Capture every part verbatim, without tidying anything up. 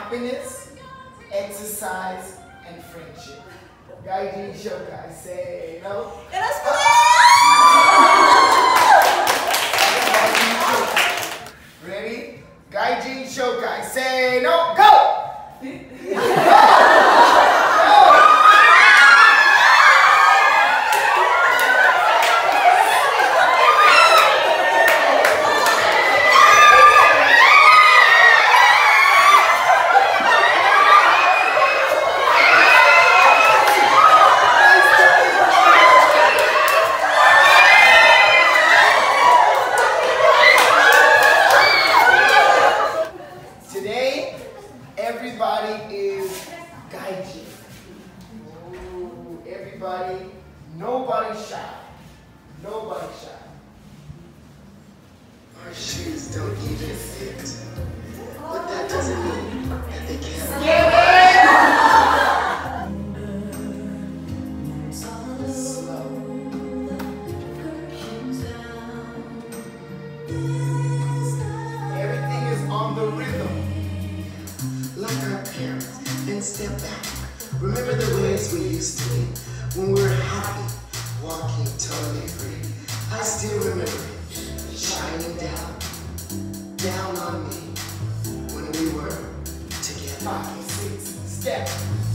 happiness, exercise, and friendship. Gaijin Shokai, say no. Ready? Gaijin Shokai, say no, go! Everybody is gaijin. Ooh, everybody, nobody shy. Nobody shy. Our shoes don't even fit. But that doesn't mean that they can't. Slow. Everything is on the rhythm. Like our parents, and step back. Remember the ways we used to be when we were happy, walking totally free. I still remember it, shining down, down on me when we were together. Five, six, step.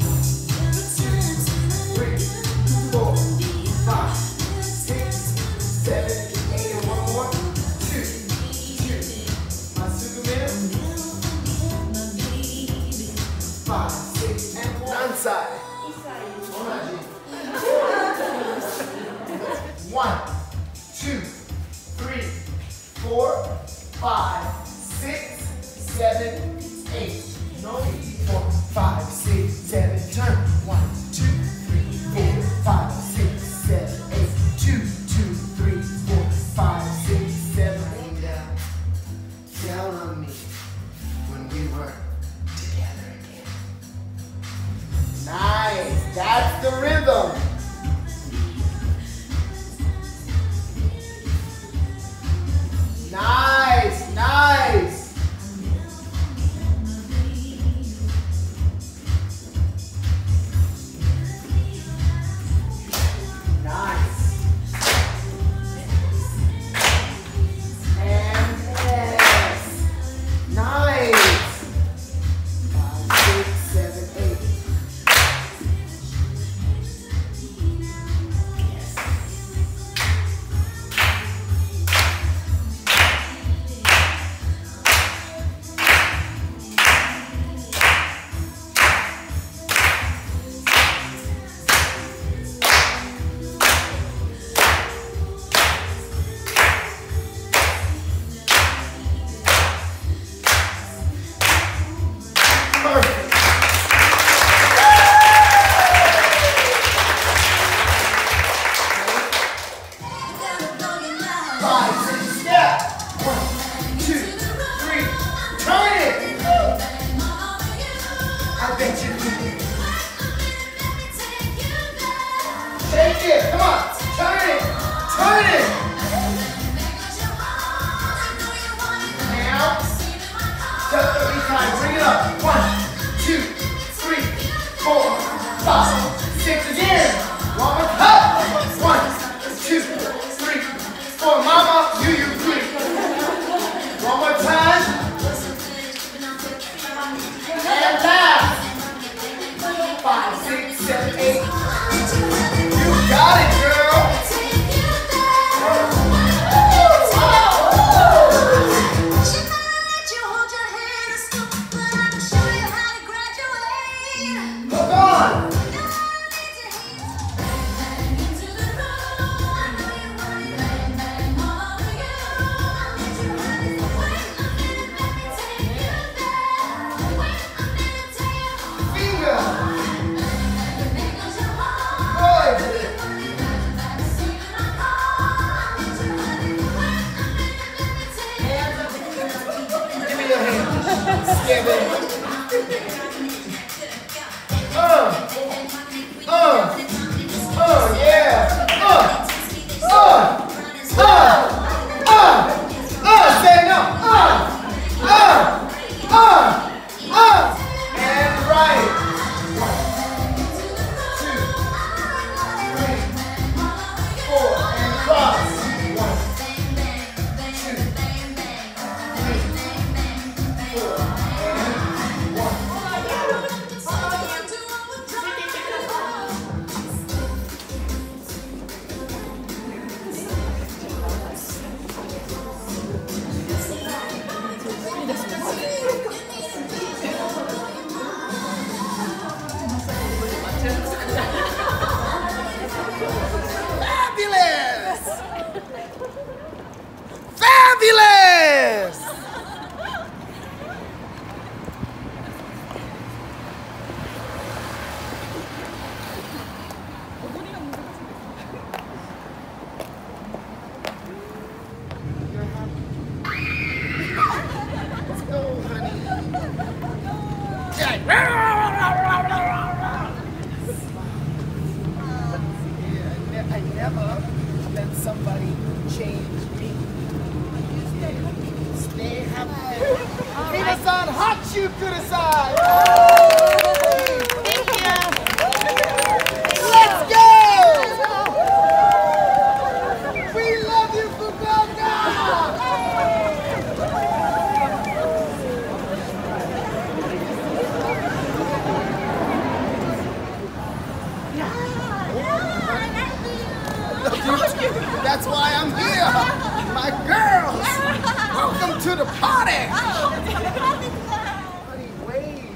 Three, four, five, six, seven, eight, and one more. Two, two. My Superman. Five, six, and one. Side. One, two, three, four, five, six, seven, eight. No, four, five, six, seven. Turn. One, two, three, four, five, six, seven, eight. Two, two, three, four, five, six, seven, eight. Down, down on me when we were together again. Nice. That's the rhythm. Nice, nice. Nice. And yes. Nice. Five, six, seven, eight. Five, six, step. One, two, three. Turn it. I bet you can. Shake it. Come on. Turn it. Turn it. Now, just three times. Bring it up. One, two, three, four, five, six again. One more time. One, two, three, four. Mama, you, you, three. One more time. And last. Five, six, seven, eight. You got it, girl. Hook on. Finger. Good. Give me your hand. Yeah, baby. Uh. Uh. Uh, yeah. Uh. Uh. Uh. Uh. Uh. Say no. Uh. Uh. Uh. Uh. Nobody changed me. Stay happy. Minasan, hot shoot to the side. Thank you. Let's go! We love you, Fukuoka! That's why I'm here. My girls, welcome to the party. Honey, wave.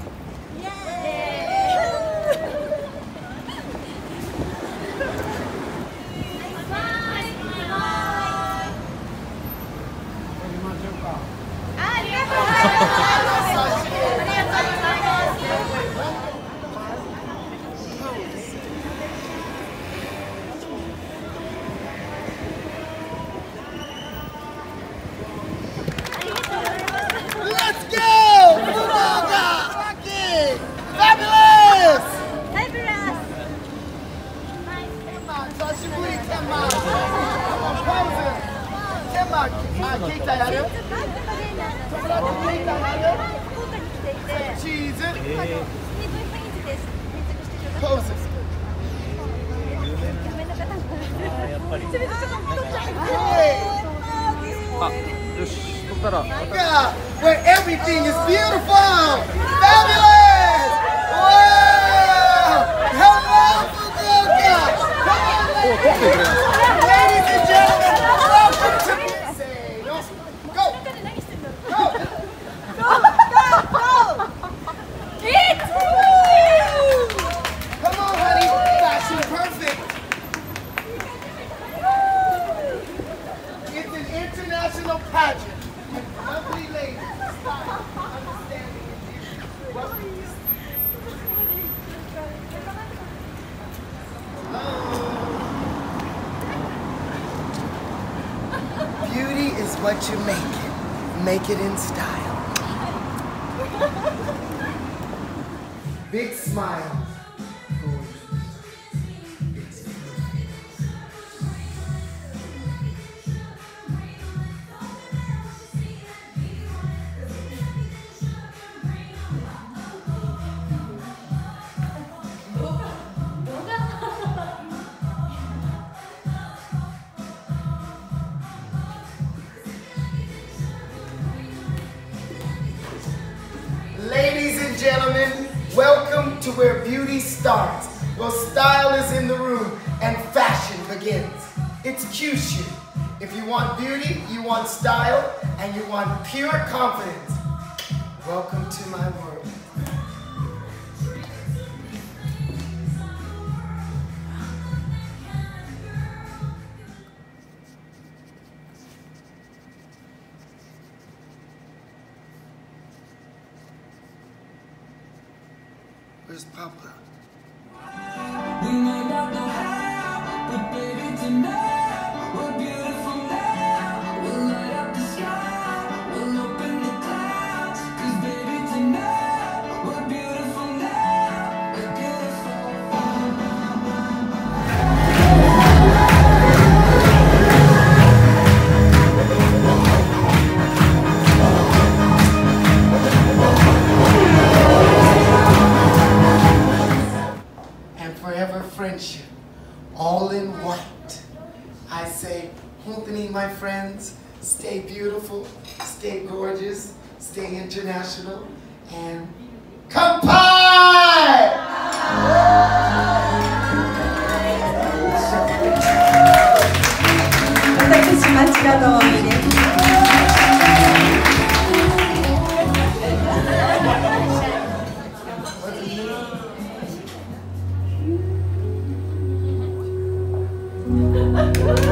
Let's go! Fukuoka! Rocky! Fabulous! Tenma, Sashiburi Tenma! Come on, pose it! Tenma, ah, Keita yaru? Tomodachi Keita yaru? Cheese it! Pose it! Hey! あ、よし、取ったら。 Yeah, where everything is beautiful! Fabulous! Wow! Hello, Fukuoka! Come on, ladies! Ladies and gentlemen, welcome to... Say no. Go! Go! Come on, honey. Fashion perfect. It's an international pageant with lovely ladies, style, understanding, and beauty. Welcome. Hello. Beauty is what you make it. Make it in style. Big smile. Ladies and gentlemen, welcome to where beauty starts. Well, style is in the room and fashion begins. It's Kyushu. If you want beauty, you want style, and you want pure confidence, welcome to my world. Where's Papa? We may not know how, but baby tonight we're beautiful now. We'll light up the sky, we'll open the clouds. 'Cause baby tonight we're beautiful now. We're beautiful. And forever friendship, all in white. I say, Hontani, my friends, stay beautiful, stay gorgeous, stay international, and Kanpai! Thank you.